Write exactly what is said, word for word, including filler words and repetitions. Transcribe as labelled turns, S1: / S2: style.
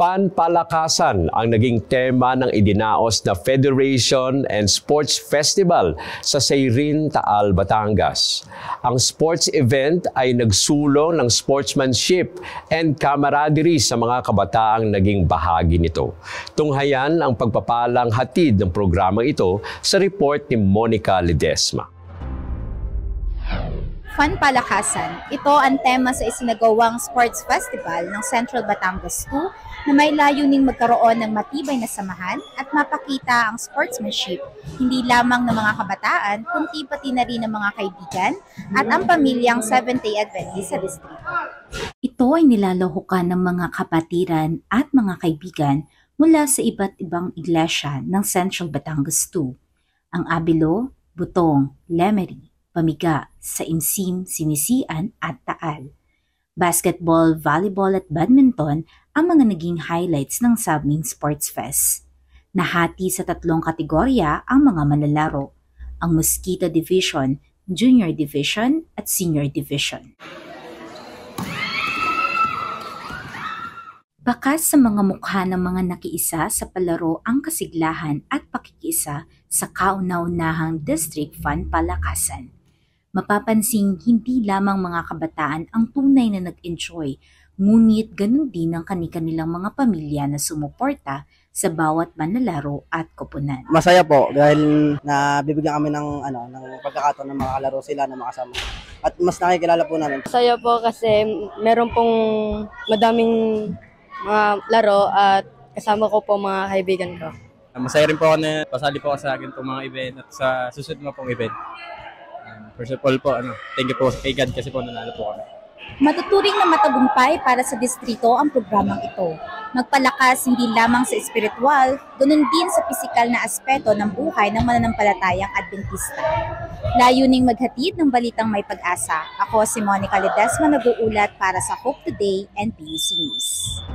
S1: Panpalakasan ang naging tema ng idinaos na Federation and Sports Festival sa Seirin, Taal, Batangas. Ang sports event ay nagsulong ng sportsmanship and camaraderie sa mga kabataang naging bahagi nito. Tunghayan ang pagpapalang hatid ng programang ito sa report ni Monica Ledesma.
S2: Panpalakasan. Ito ang tema sa isinagawang Sports Festival ng Central Batangas two na may layuning magkaroon ng matibay na samahan at mapakita ang sportsmanship hindi lamang ng mga kabataan kundi pati na rin ng mga kaibigan at ang pamilyang Seventh-day Adventist sa distrito. Ito ay nilalahukan ng mga kapatiran at mga kaibigan mula sa iba't ibang iglesia ng Central Batangas two. Ang Abilo, Butong, Lemery, Pamiga, Saimsim, Sinisian at Taal. Basketball, volleyball at badminton ang mga naging highlights ng sabing Sports Fest. Nahati sa tatlong kategorya ang mga manlalaro, ang Mosquito Division, Junior Division at Senior Division. Bakas sa mga mukha ng mga nakiisa sa palaro ang kasiglahan at pakikiisa sa kauna-unahang District Panpalakasan. Mapapansing hindi lamang mga kabataan ang tunay na nag-enjoy, ngunit ganun din ang kani-kanilang mga pamilya na sumuporta sa bawat manlalaro at koponan.
S3: Masaya po dahil nabibigyan kami ng ano ng pagkakataon ng mga kalaro sila na makasama. At mas nakikilala po namin.
S4: Masaya po kasi meron pong madaming mga laro at kasama ko po mga kaibigan ko.
S5: Masaya rin po ako na pasali po ako sa akin itong mga event at sa susunod mga pong event. First of all po, ano, thank you po kay God kasi po nanalo po kami.
S2: Matuturing na matagumpay para sa distrito ang programang ito. Magpalakas hindi lamang sa espiritual, ganun din sa pisikal na aspeto ng buhay ng mananampalatayang Adventista. Layuning maghatid ng balitang may pag-asa. Ako si Monica Ledesma, nag-uulat para sa Hope Today and P U C News.